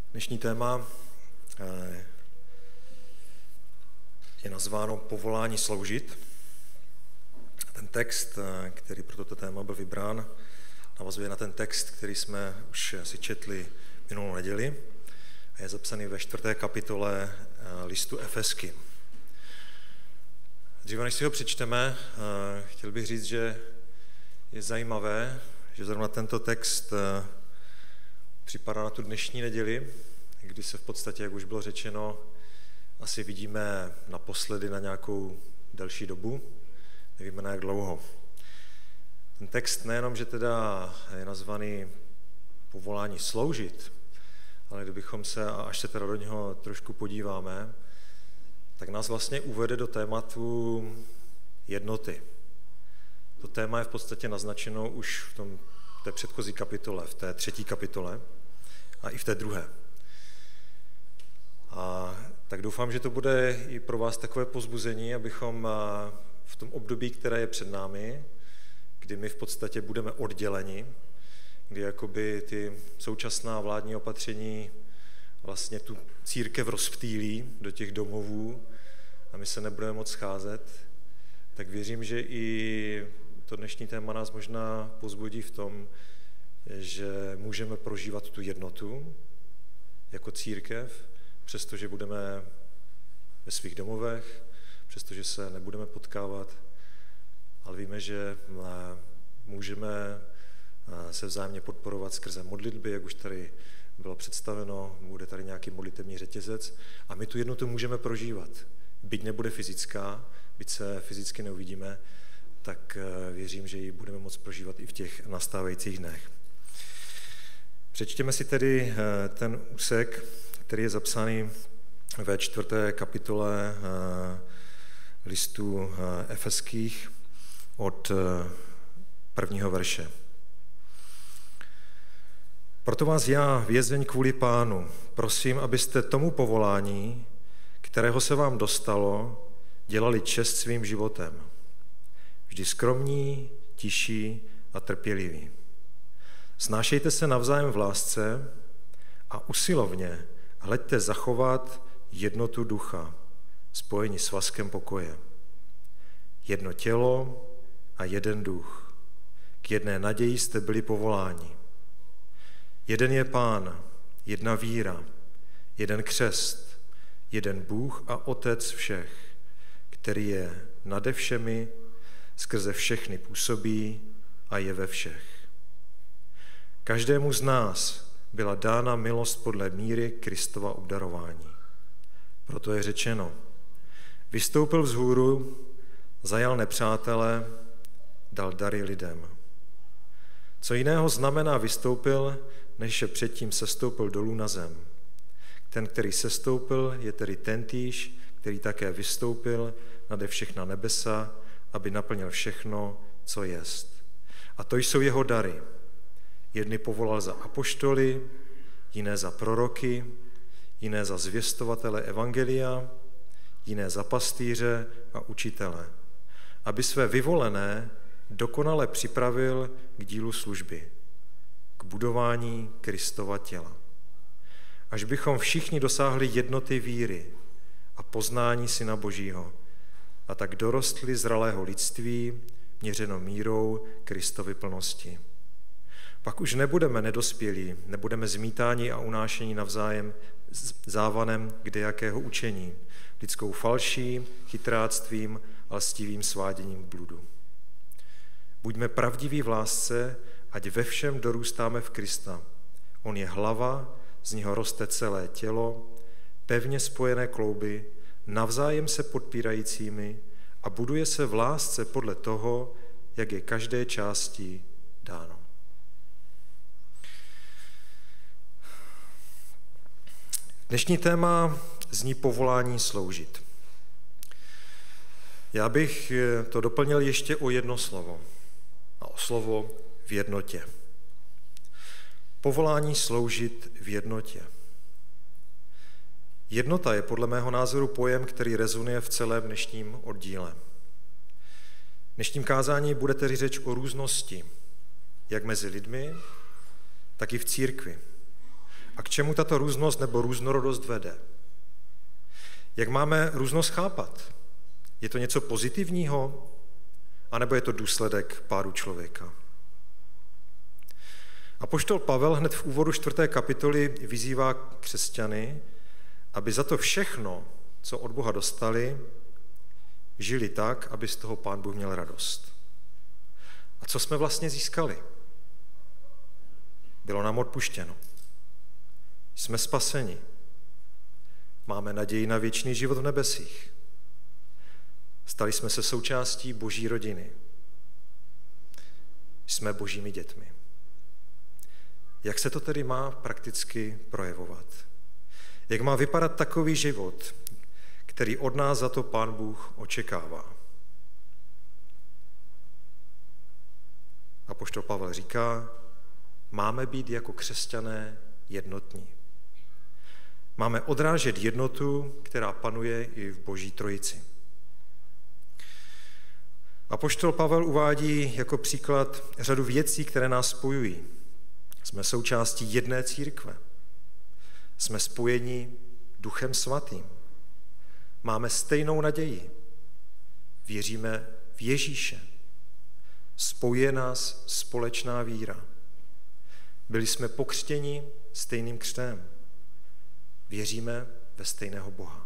Dnešní téma je nazváno Povolání sloužit. Ten text, který pro toto téma byl vybrán, navazuje na ten text, který jsme už si četli minulou neděli a je zapsaný ve 4. kapitole listu Efeským. Dříve než si ho přečteme, chtěl bych říct, že je zajímavé, že zrovna tento text připadá na tu dnešní neděli, kdy se v podstatě, jak už bylo řečeno, asi vidíme naposledy na nějakou delší dobu, nevíme na jak dlouho. Ten text nejenom, že teda je nazvaný Povolání sloužit, ale kdybychom se, a až se teda do něho trošku podíváme, tak nás vlastně uvede do tématu jednoty. To téma je v podstatě naznačeno už v té předchozí kapitole, v té 3. kapitole a i v té 2. A tak doufám, že to bude i pro vás takové povzbuzení, abychom v tom období, které je před námi, kdy my v podstatě budeme odděleni, kdy jakoby ty současná vládní opatření vlastně tu církev rozptýlí do těch domovů a my se nebudeme moc scházet, tak věřím, že i to dnešní téma nás možná povzbudí v tom, že můžeme prožívat tu jednotu jako církev, přestože budeme ve svých domovech, přestože se nebudeme potkávat, ale víme, že můžeme se vzájemně podporovat skrze modlitby, jak už tady bylo představeno, bude tady nějaký modlitební řetězec a my tu jednotu můžeme prožívat. Byť nebude fyzická, byť se fyzicky neuvidíme, tak věřím, že ji budeme moct prožívat i v těch nastávajících dnech. Přečtěme si tedy ten úsek, který je zapsaný ve 4. kapitole listu Efeských od 1. verše. Proto vás já, vězeň kvůli Pánu, prosím, abyste tomu povolání, kterého se vám dostalo, dělali čest svým životem. Vždy skromní, tiší a trpěliví. Snášejte se navzájem v lásce a usilovně hleďte zachovat jednotu ducha, spojení svazkem pokoje. Jedno tělo a jeden duch. K jedné naději jste byli povoláni. Jeden je Pán, jedna víra, jeden křest, jeden Bůh a Otec všech, který je nade všemi, skrze všechny působí a je ve všech. Každému z nás byla dána milost podle míry Kristova obdarování. Proto je řečeno, vystoupil vzhůru, zajal nepřátele, dal dary lidem. Co jiného znamená vystoupil, než že předtím sestoupil dolů na zem. Ten, který sestoupil, je tedy tentýž, který také vystoupil nade všechna nebesa, aby naplnil všechno, co jest. A to jsou jeho dary. Jedny povolal za apoštoly, jiné za proroky, jiné za zvěstovatele evangelia, jiné za pastýře a učitele, aby své vyvolené dokonale připravil k dílu služby, k budování Kristova těla. Až bychom všichni dosáhli jednoty víry a poznání Syna Božího a tak dorostli zralého lidství, měřeno mírou Kristovy plnosti. Pak už nebudeme nedospělí, nebudeme zmítáni a unášení navzájem závanem kdejakého učení, lidskou falší, chytráctvím a lstivým sváděním k bludu. Buďme pravdiví v lásce, ať ve všem dorůstáme v Krista. On je hlava, z něho roste celé tělo, pevně spojené klouby, navzájem se podpírajícími a buduje se v lásce podle toho, jak je každé části dáno. Dnešní téma zní povolání sloužit. Já bych to doplnil ještě o jedno slovo, a o slovo v jednotě. Povolání sloužit v jednotě. Jednota je podle mého názoru pojem, který rezonuje v celém dnešním oddíle. V dnešním kázání bude tedy řeč o různosti, jak mezi lidmi, tak i v církvi. A k čemu tato různost nebo různorodost vede? Jak máme různost chápat? Je to něco pozitivního, anebo je to důsledek pádu člověka? Apoštol Pavel hned v úvodu 4. kapitoly vyzývá křesťany, aby za to všechno, co od Boha dostali, žili tak, aby z toho Pán Bůh měl radost. A co jsme vlastně získali? Bylo nám odpuštěno. Jsme spaseni. Máme naději na věčný život v nebesích. Stali jsme se součástí Boží rodiny. Jsme Božími dětmi. Jak se to tedy má prakticky projevovat? Jak má vypadat takový život, který od nás za to Pán Bůh očekává? Apoštol Pavel říká, máme být jako křesťané jednotní. Máme odrážet jednotu, která panuje i v Boží trojici. Apoštol Pavel uvádí jako příklad řadu věcí, které nás spojují. Jsme součástí jedné církve. Jsme spojeni Duchem Svatým. Máme stejnou naději. Věříme v Ježíše. Spojuje nás společná víra. Byli jsme pokřtěni stejným křtem. Věříme ve stejného Boha.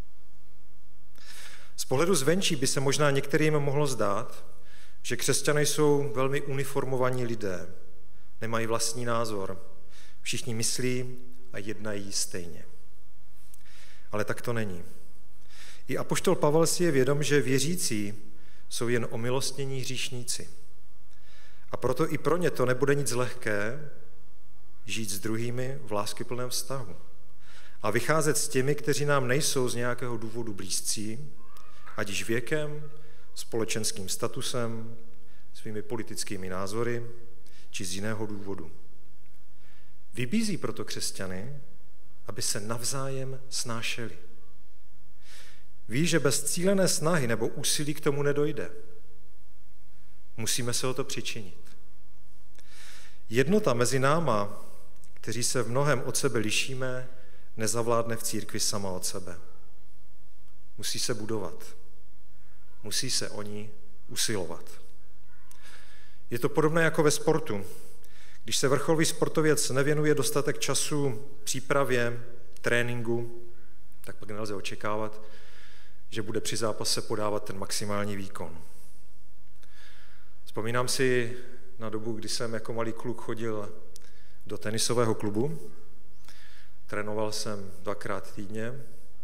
Z pohledu zvenčí by se možná některým mohlo zdát, že křesťané jsou velmi uniformovaní lidé, nemají vlastní názor, všichni myslí a jednají stejně. Ale tak to není. I apoštol Pavel si je vědom, že věřící jsou jen omilostnění hříšníci. A proto i pro ně to nebude nic lehké žít s druhými v láskyplném vztahu a vycházet s těmi, kteří nám nejsou z nějakého důvodu blízcí, ať již věkem, společenským statusem, svými politickými názory, či z jiného důvodu. Vybízí proto křesťany, aby se navzájem snášeli. Ví, že bez cílené snahy nebo úsilí k tomu nedojde. Musíme se o to přičinit. Jednota mezi náma, kteří se v mnohém od sebe lišíme, nezavládne v církvi sama od sebe. Musí se budovat. Musí se o ní usilovat. Je to podobné jako ve sportu. Když se vrcholový sportověc nevěnuje dostatek času přípravě, tréninku, tak pak nelze očekávat, že bude při zápase podávat ten maximální výkon. Vzpomínám si na dobu, kdy jsem jako malý kluk chodil do tenisového klubu. Trénoval jsem 2krát týdně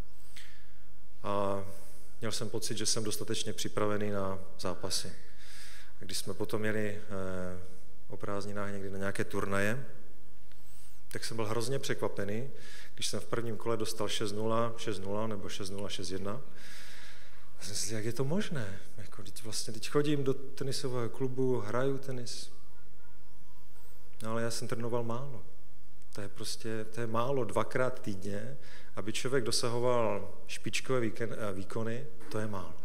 a měl jsem pocit, že jsem dostatečně připravený na zápasy. A když jsme potom jeli o prázdninách někdy na nějaké turnaje, tak jsem byl hrozně překvapený, když jsem v prvním kole dostal 6-0, 6-0 nebo 6-0, 6-1. A jsem si, jak je to možné? Jako, teď chodím do tenisového klubu, hraju tenis. No ale já jsem trénoval málo. To je málo 2krát týdně, aby člověk dosahoval špičkové výkony, to je málo.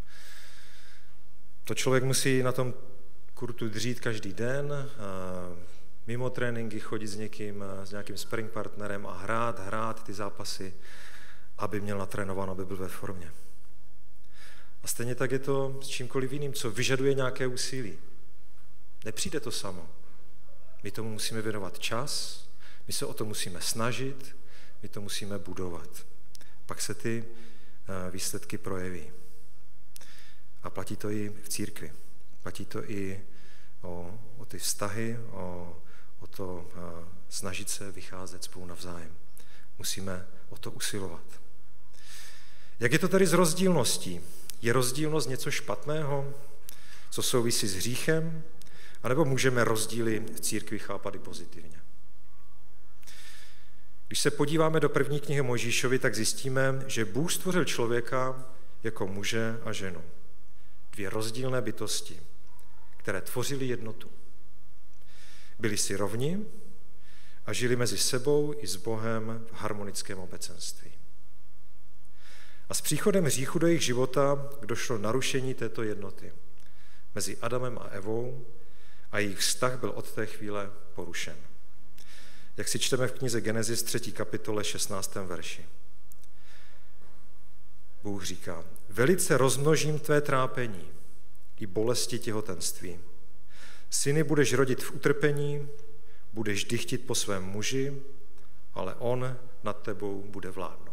To člověk musí na tom kurtu dřít každý den, mimo tréninky chodit s někým, s nějakým sparring partnerem a hrát ty zápasy, aby měl natrénováno, aby byl ve formě. A stejně tak je to s čímkoliv jiným, co vyžaduje nějaké úsilí. Nepřijde to samo. My tomu musíme věnovat čas, my se o to musíme snažit, my to musíme budovat. Pak se ty výsledky projeví. A platí to i v církvi. Platí to i o ty vztahy, o to snažit se vycházet spolu navzájem. Musíme o to usilovat. Jak je to tedy s rozdílností? Je rozdílnost něco špatného, co souvisí s hříchem, anebo můžeme rozdíly v církvi chápat i pozitivně? Když se podíváme do první knihy Mojžíšovi, tak zjistíme, že Bůh stvořil člověka jako muže a ženu. Dvě rozdílné bytosti, které tvořily jednotu. Byli si rovni a žili mezi sebou i s Bohem v harmonickém obecenství. A s příchodem hříchu do jejich života došlo narušení této jednoty mezi Adamem a Evou a jejich vztah byl od té chvíle porušen. jak si čteme v knize Genesis 3. kapitole 16. verši. Bůh říká, velice rozmnožím tvé trápení i bolesti těhotenství. Syny budeš rodit v utrpení, budeš dychtit po svém muži, ale on nad tebou bude vládnout.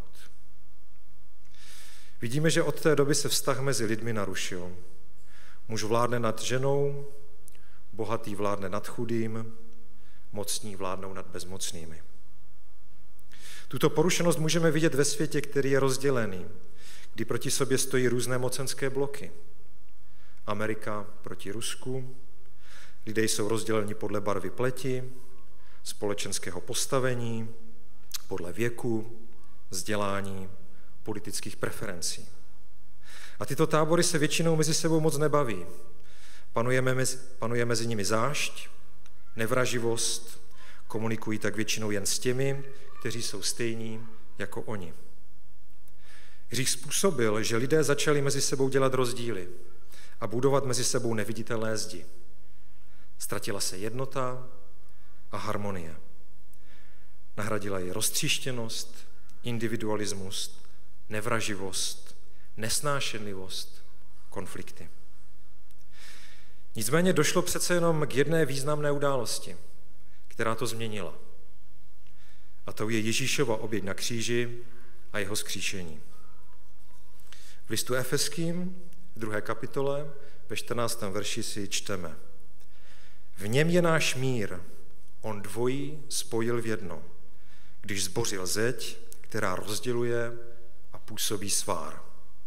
Vidíme, že od té doby se vztah mezi lidmi narušil. Muž vládne nad ženou, bohatý vládne nad chudým, mocní vládnou nad bezmocnými. Tuto porušenost můžeme vidět ve světě, který je rozdělený, kdy proti sobě stojí různé mocenské bloky. Amerika proti Rusku, lidé jsou rozděleni podle barvy pleti, společenského postavení, podle věku, vzdělání, politických preferencí. A tyto tábory se většinou mezi sebou moc nebaví. Panuje mezi nimi zášť, nevraživost, komunikují tak většinou jen s těmi, kteří jsou stejní jako oni. Hřích způsobil, že lidé začali mezi sebou dělat rozdíly a budovat mezi sebou neviditelné zdi. Ztratila se jednota a harmonie. Nahradila ji roztříštěnost, individualismus, nevraživost, nesnášenlivost, konflikty. Nicméně došlo přece jenom k jedné významné události, která to změnila. A to je Ježíšova oběť na kříži a jeho vzkříšení. V listu Efeským, v 2. kapitole, ve 14. verši si čteme. V něm je náš mír, on dvojí spojil v jedno, když zbořil zeď, která rozděluje a působí svár.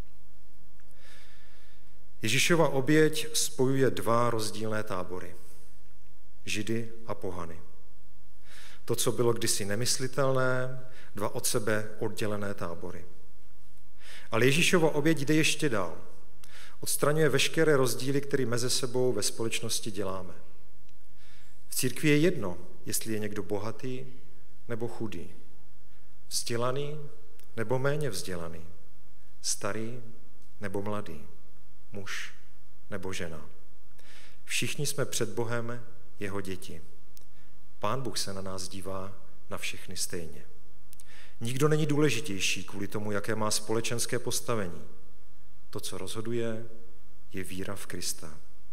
Ježíšova oběť spojuje dva rozdílné tábory, Židy a pohany. To, co bylo kdysi nemyslitelné, dva od sebe oddělené tábory. Ale Ježíšova oběť jde ještě dál. Odstraňuje veškeré rozdíly, které mezi sebou ve společnosti děláme. V církvi je jedno, jestli je někdo bohatý nebo chudý, vzdělaný nebo méně vzdělaný, starý nebo mladý, muž nebo žena. Všichni jsme před Bohem jeho děti. Pán Bůh se na nás dívá na všechny stejně. Nikdo není důležitější kvůli tomu, jaké má společenské postavení. To, co rozhoduje, je víra v Krista.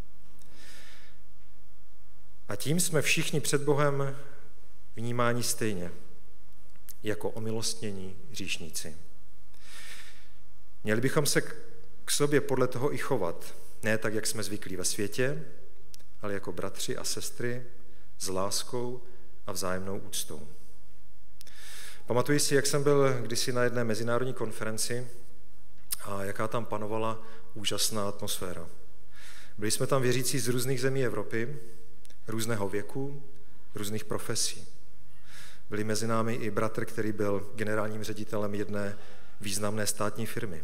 A tím jsme všichni před Bohem vnímáni stejně, jako omilostnění hříšníci. Měli bychom se k sobě podle toho i chovat, ne tak, jak jsme zvyklí ve světě, ale jako bratři a sestry s láskou a vzájemnou úctou. Pamatuji si, jak jsem byl kdysi na jedné mezinárodní konferenci a jaká tam panovala úžasná atmosféra. Byli jsme tam věřící z různých zemí Evropy, různého věku, různých profesí. Byli mezi námi i bratr, který byl generálním ředitelem jedné významné státní firmy.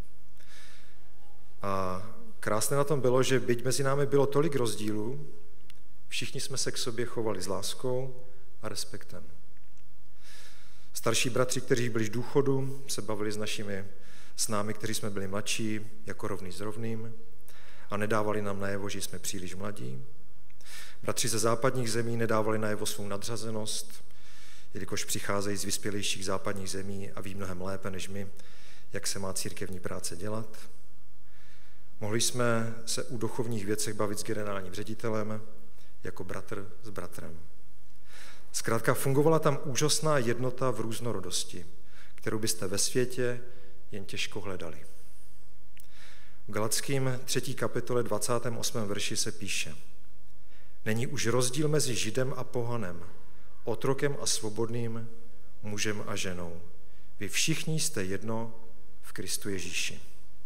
A krásné na tom bylo, že byť mezi námi bylo tolik rozdílů, všichni jsme se k sobě chovali s láskou a respektem. Starší bratři, kteří byli v důchodu, se bavili s námi, kteří jsme byli mladší, jako rovný s rovným a nedávali nám najevo, že jsme příliš mladí. Bratři ze západních zemí nedávali najevo svou nadřazenost, jelikož přicházejí z vyspělejších západních zemí a ví mnohem lépe než my, jak se má církevní práce dělat. Mohli jsme se u duchovních věcech bavit s generálním ředitelem, jako bratr s bratrem. Zkrátka fungovala tam úžasná jednota v různorodosti, kterou byste ve světě jen těžko hledali. V Galackým 3. kapitole 28. verši se píše: Není už rozdíl mezi Židem a pohanem, otrokem a svobodným, mužem a ženou. Vy všichni jste jedno v Kristu Ježíši.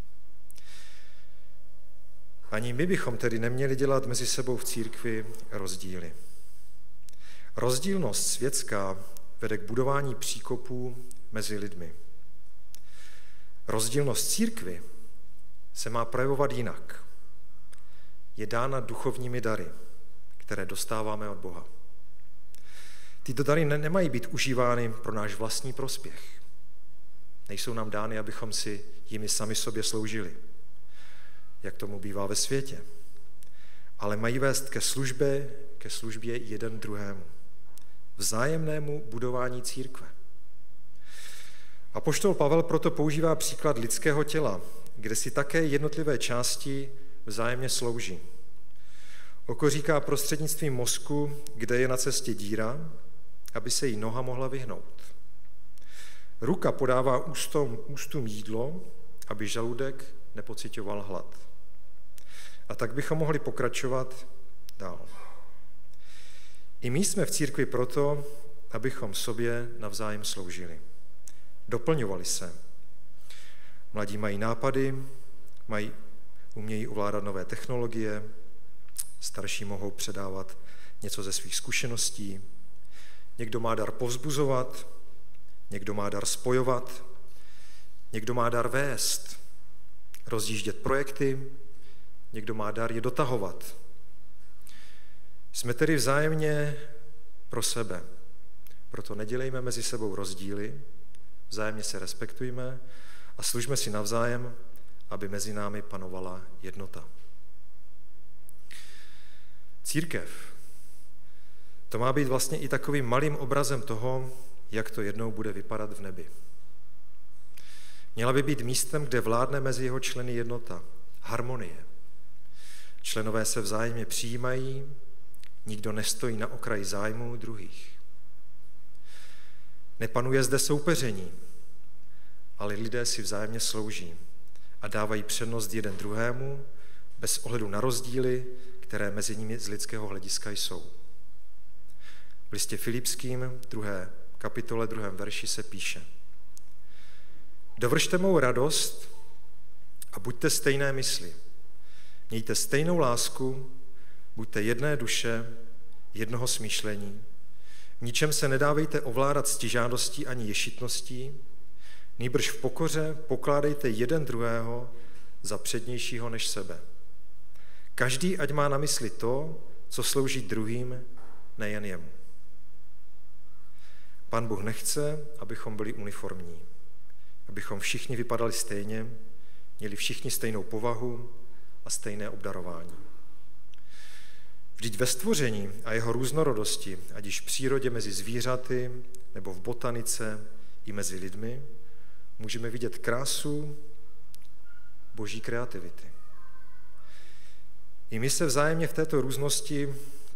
Ani my bychom tedy neměli dělat mezi sebou v církvi rozdíly. Rozdílnost světská vede k budování příkopů mezi lidmi. Rozdílnost církvi se má projevovat jinak. Je dána duchovními dary, které dostáváme od Boha. Tyto dary nemají být užívány pro náš vlastní prospěch. Nejsou nám dány, abychom si jimi sami sobě sloužili, jak tomu bývá ve světě. Ale mají vést ke službě jeden druhému. vzájemnému budování církve. Apoštol Pavel proto používá příklad lidského těla, kde si také jednotlivé části vzájemně slouží. Oko říká prostřednictvím mozku, kde je na cestě díra, aby se jí noha mohla vyhnout. Ruka podává ústům jídlo, aby žaludek nepociťoval hlad. A tak bychom mohli pokračovat dál. I my jsme v církvi proto, abychom sobě navzájem sloužili. Doplňovali se. Mladí mají nápady, umějí ovládat nové technologie, starší mohou předávat něco ze svých zkušeností. Někdo má dar povzbuzovat, někdo má dar spojovat, někdo má dar vést, rozjíždět projekty, někdo má dar je dotahovat. Jsme tedy vzájemně pro sebe, proto nedělejme mezi sebou rozdíly, vzájemně se respektujme a služme si navzájem, aby mezi námi panovala jednota. Církev, to má být vlastně i takovým malým obrazem toho, jak to jednou bude vypadat v nebi. Měla by být místem, kde vládne mezi jeho členy jednota, harmonie. Členové se vzájemně přijímají, nikdo nestojí na okraji zájmů druhých. Nepanuje zde soupeření, ale lidé si vzájemně slouží a dávají přednost jeden druhému bez ohledu na rozdíly, které mezi nimi z lidského hlediska jsou. V listě Filipským, 2. kapitole, 2. verši se píše: Dovršte mou radost a buďte stejné mysli. Mějte stejnou lásku, buďte jedné duše, jednoho smýšlení. V ničem se nedávejte ovládat ctižádostí ani ješitností, nýbrž v pokoře pokládejte jeden druhého za přednějšího než sebe. Každý ať má na mysli to, co slouží druhým, nejen jemu. Pán Bůh nechce, abychom byli uniformní, abychom všichni vypadali stejně, měli všichni stejnou povahu a stejné obdarování. Vždyť ve stvoření a jeho různorodosti, ať již v přírodě mezi zvířaty nebo v botanice i mezi lidmi, můžeme vidět krásu boží kreativity. I my se vzájemně v této různosti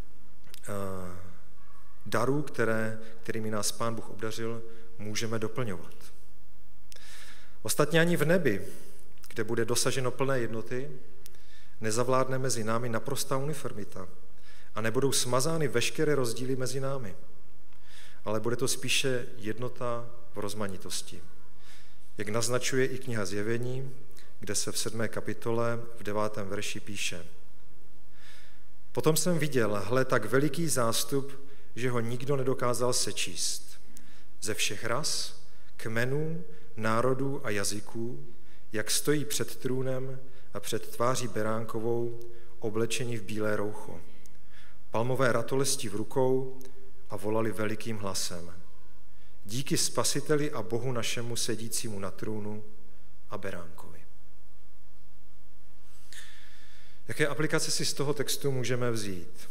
darů, kterými nás Pán Bůh obdařil, můžeme doplňovat. Ostatně ani v nebi, kde bude dosaženo plné jednoty, nezavládne mezi námi naprostá uniformita a nebudou smazány veškeré rozdíly mezi námi, ale bude to spíše jednota v rozmanitosti. Jak naznačuje i kniha Zjevení, kde se v 7. kapitole v 9. verši píše: Potom jsem viděl, hle, tak veliký zástup, že ho nikdo nedokázal sečíst. Ze všech ras, kmenů, národů a jazyků, jak stojí před trůnem a před tváří beránkovou, oblečení v bílé roucho, palmové ratolesti v rukou a volali velikým hlasem: Díky Spasiteli a Bohu našemu sedícímu na trůnu a beránkovi. Jaké aplikace si z toho textu můžeme vzít?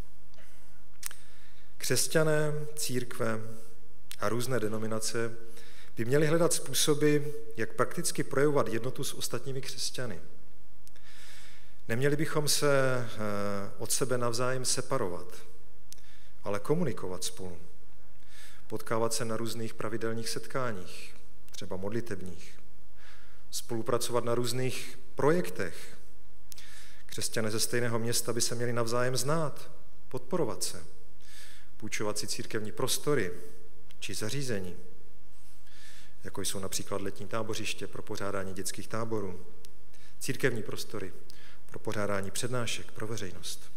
Křesťané, církve a různé denominace by měli hledat způsoby, jak prakticky projevovat jednotu s ostatními křesťany. Neměli bychom se od sebe navzájem separovat, ale komunikovat spolu. Potkávat se na různých pravidelných setkáních, třeba modlitebních. Spolupracovat na různých projektech. Křesťané ze stejného města by se měli navzájem znát, podporovat se, půjčovat si církevní prostory či zařízení, jako jsou například letní tábořiště pro pořádání dětských táborů, církevní prostory pro pořádání přednášek pro veřejnost.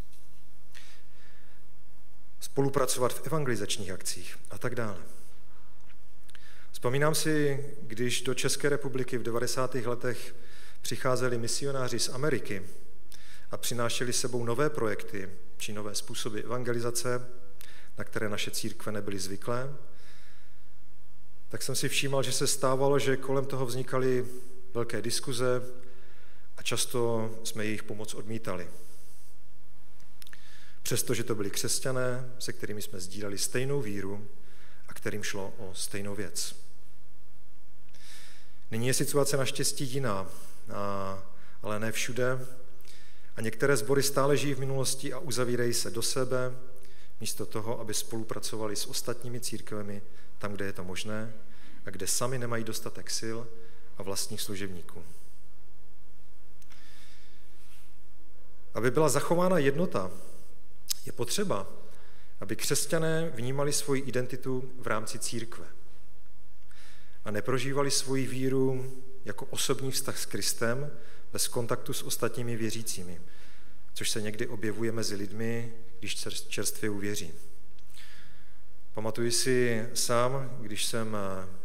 Spolupracovat v evangelizačních akcích a tak dále. Vzpomínám si, když do České republiky v 90. letech přicházeli misionáři z Ameriky a přinášeli sebou nové projekty či nové způsoby evangelizace, na které naše církve nebyly zvyklé, tak jsem si všímal, že se stávalo, že kolem toho vznikaly velké diskuze a často jsme jejich pomoc odmítali. přestože to byli křesťané, se kterými jsme sdíleli stejnou víru a kterým šlo o stejnou věc. Nyní je situace naštěstí jiná, ale ne všude. A některé sbory stále žijí v minulosti a uzavírají se do sebe, místo toho, aby spolupracovali s ostatními církvemi tam, kde je to možné a kde sami nemají dostatek sil a vlastních služebníků. Aby byla zachována jednota, je potřeba, aby křesťané vnímali svoji identitu v rámci církve a neprožívali svoji víru jako osobní vztah s Kristem bez kontaktu s ostatními věřícími, což se někdy objevuje mezi lidmi, když čerstvě uvěří. Pamatuji si sám, když jsem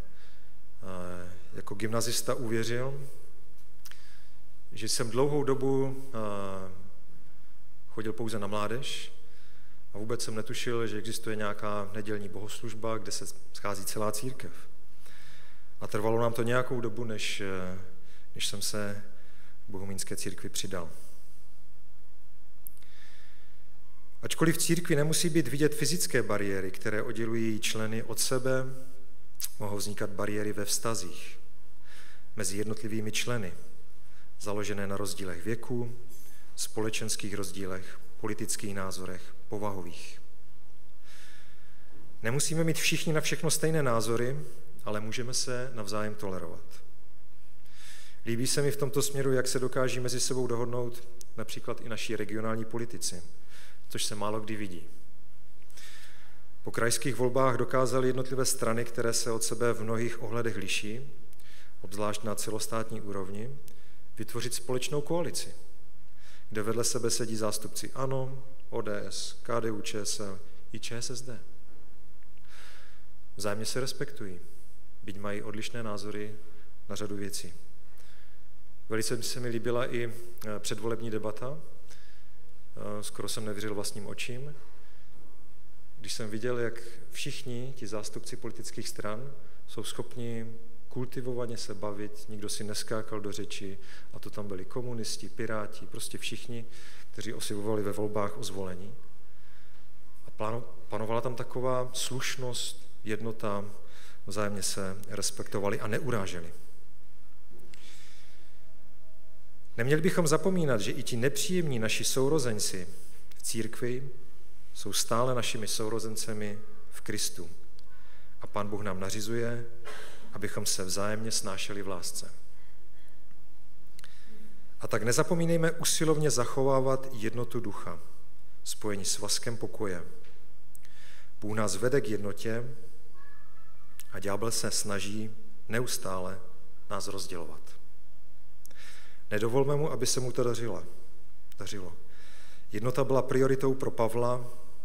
jako gymnazista uvěřil, že jsem dlouhou dobu chodil pouze na mládež a vůbec jsem netušil, že existuje nějaká nedělní bohoslužba, kde se schází celá církev. A trvalo nám to nějakou dobu, než jsem se k bohumínské církvi přidal. Ačkoliv v církvi nemusí být vidět fyzické bariéry, které oddělují její členy od sebe, mohou vznikat bariéry ve vztazích mezi jednotlivými členy, založené na rozdílech věku, společenských rozdílech, politických názorech, povahových. Nemusíme mít všichni na všechno stejné názory, ale můžeme se navzájem tolerovat. Líbí se mi v tomto směru, jak se dokáží mezi sebou dohodnout například i naši regionální politici, což se málo kdy vidí. Po krajských volbách dokázaly jednotlivé strany, které se od sebe v mnohých ohledech liší, obzvlášť na celostátní úrovni, vytvořit společnou koalici, kde vedle sebe sedí zástupci ANO, ODS, KDU-ČSL i ČSSD. Vzájemně se respektují, byť mají odlišné názory na řadu věcí. Velice se mi líbila i předvolební debata, skoro jsem nevěřil vlastním očím, když jsem viděl, jak všichni ti zástupci politických stran jsou schopni kultivovaně se bavit, nikdo si neskákal do řeči, a to tam byli komunisti, piráti, prostě všichni, kteří osivovali ve volbách o zvolení. A panovala tam taková slušnost, jednota, vzájemně se respektovali a neuráželi. Neměli bychom zapomínat, že i ti nepříjemní naši sourozenci v církvi jsou stále našimi sourozencemi v Kristu. A Pán Bůh nám nařizuje, abychom se vzájemně snášeli v lásce. A tak nezapomínejme usilovně zachovávat jednotu ducha, spojení s svazkem pokoje. Bůh nás vede k jednotě a ďábel se snaží neustále nás rozdělovat. Nedovolme mu, aby se mu to dařilo. Jednota byla prioritou pro Pavla,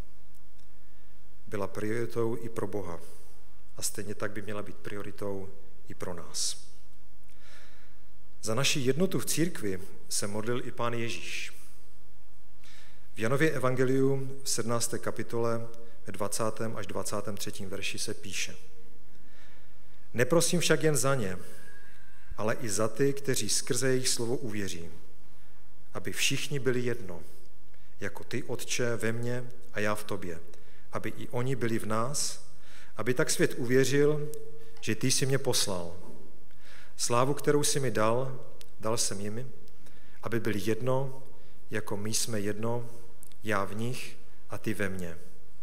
byla prioritou i pro Boha. A stejně tak by měla být prioritou i pro nás. Za naši jednotu v církvi se modlil i Pán Ježíš. V Janově evangeliu v 17. kapitole ve 20. až 23. verši se píše: Neprosím však jen za ně, ale i za ty, kteří skrze jejich slovo uvěří, aby všichni byli jedno, jako ty, Otče, ve mně a já v tobě, aby i oni byli v nás, aby tak svět uvěřil, že ty jsi mě poslal. Slávu, kterou jsi mi dal jsem jim, aby byli jedno, jako my jsme jedno, já v nich a ty ve mně.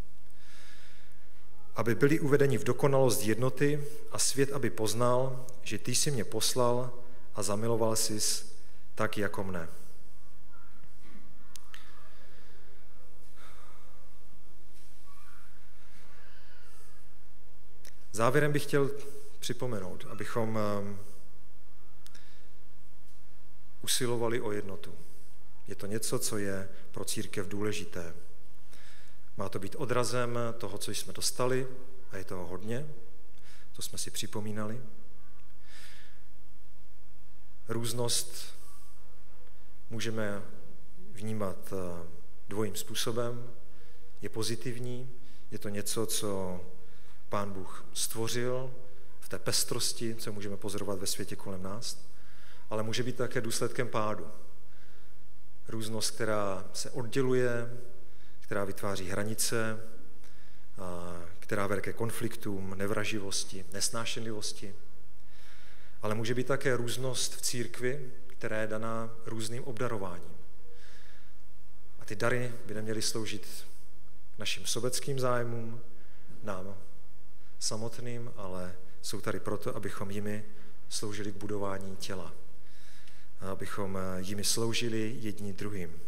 Aby byli uvedeni v dokonalost jednoty a svět, aby poznal, že ty jsi mě poslal a zamiloval jsi tak jako mne. Závěrem bych chtěl připomenout, abychom usilovali o jednotu. Je to něco, co je pro církev důležité. Má to být odrazem toho, co jsme dostali, a je toho hodně, to jsme si připomínali. Různost můžeme vnímat dvojím způsobem. Je pozitivní, je to něco, co Pán Bůh stvořil v té pestrosti, co můžeme pozorovat ve světě kolem nás, ale může být také důsledkem pádu. Různost, která se odděluje, která vytváří hranice, která vede ke konfliktům, nevraživosti, nesnášenlivosti. Ale může být také různost v církvi, která je daná různým obdarováním. A ty dary by neměly sloužit našim sobeckým zájmům, nám samotným, ale jsou tady proto, abychom jimi sloužili k budování těla. A abychom jimi sloužili jedni druhým.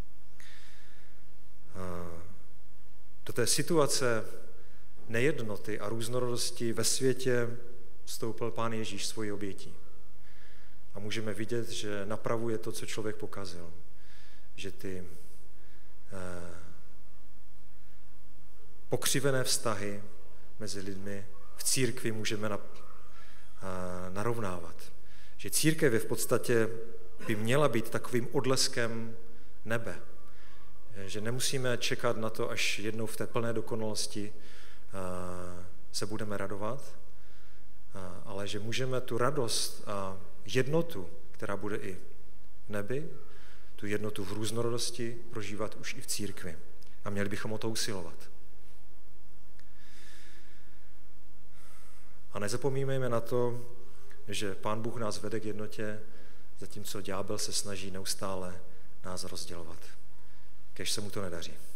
Do té situace nejednoty a různorodosti ve světě vstoupil Pán Ježíš svojí obětí. A můžeme vidět, že napravuje to, co člověk pokazil. Že ty pokřivené vztahy mezi lidmi v církvi můžeme narovnávat. Že církev je v podstatě by měla být takovým odleskem nebe. Že nemusíme čekat na to, až jednou v té plné dokonalosti se budeme radovat, ale že můžeme tu radost a jednotu, která bude i v nebi, tu jednotu v různorodosti prožívat už i v církvi. A měli bychom o to usilovat. A nezapomínejme na to, že Pán Bůh nás vede k jednotě, zatímco ďábel se snaží neustále nás rozdělovat. Kéž se mu to nedaří.